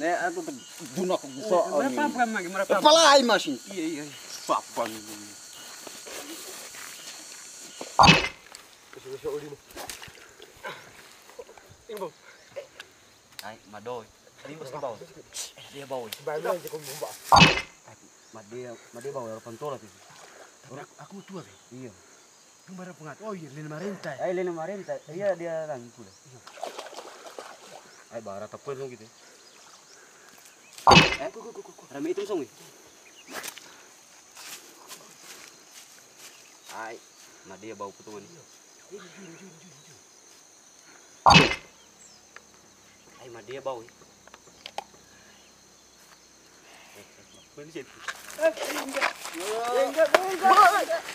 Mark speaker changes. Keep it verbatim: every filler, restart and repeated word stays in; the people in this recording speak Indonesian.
Speaker 1: Ne aku dunak gusto.
Speaker 2: Berapa apa magi berapa?
Speaker 1: Palay masin.
Speaker 2: Iya iya.
Speaker 1: Papan.
Speaker 3: Bisa-bisa uli mo. Tingbo.
Speaker 1: Ay, madoy. Di mo sa baw. Dia baw.
Speaker 3: Bayo lang kung bumba.
Speaker 1: Madia, madia baw pantola ti.
Speaker 3: Aku tua be.
Speaker 1: Iya.
Speaker 3: Yung bara pengat. Oh iya, lima renta.
Speaker 1: Ay, lena marenta. Iya dia lang pula. Ay, bara tapos mo gitu. Eh, kuk kuk kuk. Rami itu song. Ay, madia baw putungan. Ay, madia baw. Eh, eh, bener sih.
Speaker 3: Enggak, enggak.